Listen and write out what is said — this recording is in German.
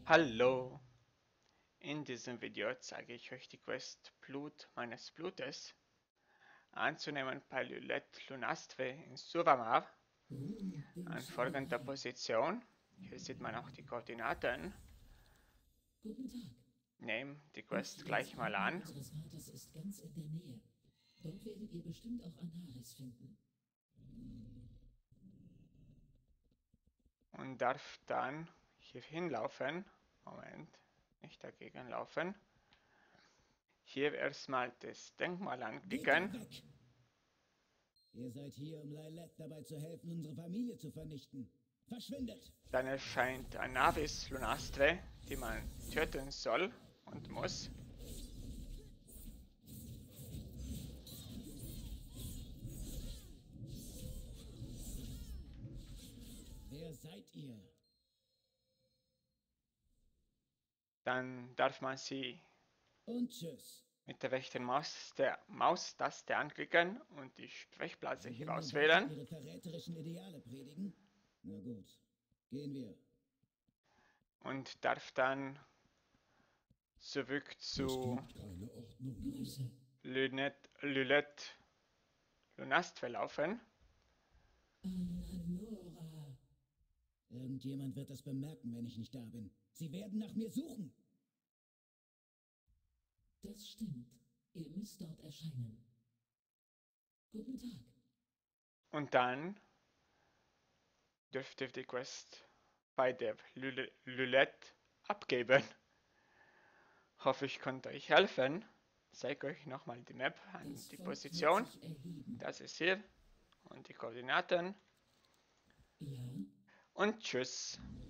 Hallo! In diesem Video zeige ich euch die Quest Blut meines Blutes anzunehmen bei Lulette Lunastre in Suvamar an folgender Position. Hier sieht man auch die Koordinaten. Guten Tag. Nehmt die Die Quest gleich mal Friedensordnung an unseres Vaters ist ganz in der Nähe. Dort werdet ihr bestimmt auch Antares finden. und darf dann hier hinlaufen. Moment, nicht dagegen laufen. Hier erstmal das Denkmal Geht da anklicken. weg! Ihr seid hier, um Lilith dabei zu helfen, unsere Familie zu vernichten. Verschwindet! Dann erscheint ein Navis Lunastre, die man töten soll und muss. Wer seid ihr? Dann darf man sie Und tschüss. mit der rechten Maustaste anklicken und die Sprechblase Sie hier will nun weiter auswählen. ihre verräterischen Ideale predigen? Na gut, gehen wir. Und darf dann zurück Es zu gibt keine Ordnung. Grüße. Lulette Lunastre laufen. Ananora. Irgendjemand wird das bemerken, wenn ich nicht da bin. Sie werden nach mir suchen. Das stimmt. Ihr müsst dort erscheinen. Guten Tag. Und dann dürft ihr die Quest bei der Lulette abgeben. Hoffe, ich konnte euch helfen. Ich zeige euch nochmal die Map an Das die Volk wird Position. sich erheben. Das ist hier und die Koordinaten. Ja? Und tschüss.